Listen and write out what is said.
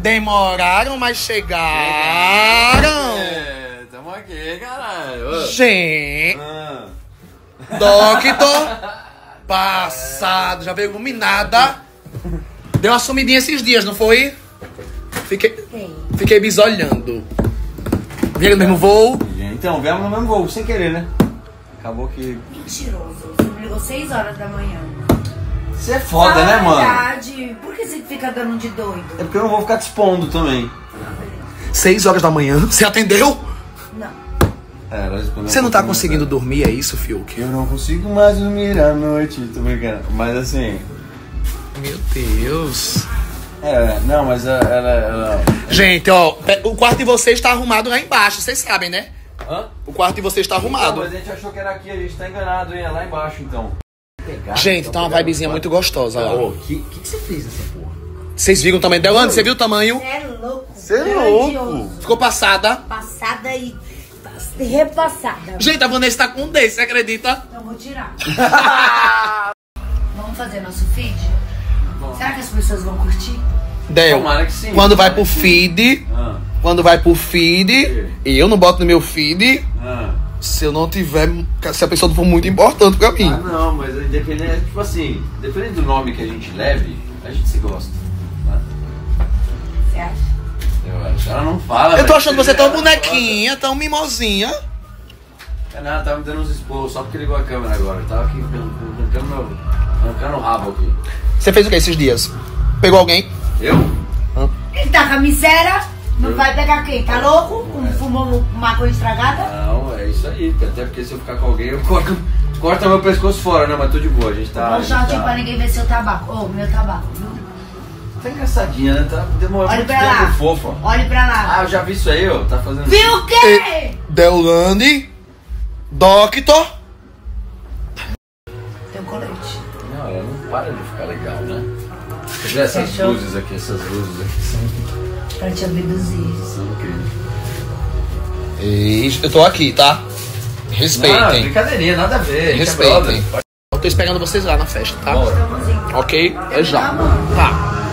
Demoraram, mas chegaram. Tamo aqui, caralho. Gente. Doctor. Passado. Já veio iluminada. Deu uma sumidinha esses dias, não foi? Fiquei bisolhando. Vieram no mesmo voo? Então, viemos no mesmo voo, sem querer, né? Acabou que... Mentiroso. Você me ligou 6 horas da manhã. Você é foda, né, mano? Verdade. Por que você fica dando de doido? É porque eu não vou ficar te expondo também. 6 horas da manhã. Você atendeu? Não. Você não tá conseguindo dormir, é isso, Fiuk? Eu não consigo mais dormir à noite, tô brincando. Mas assim... Meu Deus. Não, mas ela... Gente, ó, o quarto de vocês tá arrumado lá embaixo, vocês sabem, né? Hã? O quarto de vocês tá arrumado. Não, mas a gente achou que era aqui, a gente tá enganado, hein? É lá embaixo, então. Gente, tá uma vibezinha muito gostosa lá. O que você fez nessa porra? Vocês viram o tamanho dela antes? Você viu o tamanho? Você é louco. Você é louco. Ficou passada. Passada e repassada. Gente, a Vanessa tá com um desse, você acredita? Então vou tirar. Vamos fazer nosso feed? Será que as pessoas vão curtir? Del, Tomara que sim. quando vai pro feed, eu não boto no meu feed se eu não tiver, se a pessoa não for muito importante pra mim. Não, mas independente, tipo assim, dependendo do nome que a gente leve, a gente se gosta. Né? Você acha? Eu acho. Ela não fala. Eu tô achando você tão bonequinha, tão mimosinha. É nada, tava me dando uns esporros só porque ligou a câmera agora. Eu tava aqui arrancando o rabo aqui. Você fez o que esses dias? Pegou alguém? Eu? Ele tá com a miséria, não vai pegar quem? Tá louco? Fumou maconha estragada? Não, é isso aí. Até porque se eu ficar com alguém, eu corto meu pescoço fora, né? Mas tô de boa, a gente tá... Vou dar um shot pra ninguém ver seu tabaco. Ô, meu tabaco, viu? Tá engraçadinha, né? Tá demorando Olha muito pra lá. tempo, fofa. Olhe pra lá. Ah, eu já vi isso aí, ó. Tá fazendo... Viu o quê? Deolane, Doctor. Tem um colete. Não, ela não para de ficar legal, né? Quer ver essas luzes aqui são... Pra te abduzir. São incríveis. Eu tô aqui, tá? Respeitem. Não, brincadeirinha, nada a ver. Respeitem. Eu tô esperando vocês lá na festa, tá? Bora. Estamos indo. Ok? É já. Tá bom. Tá.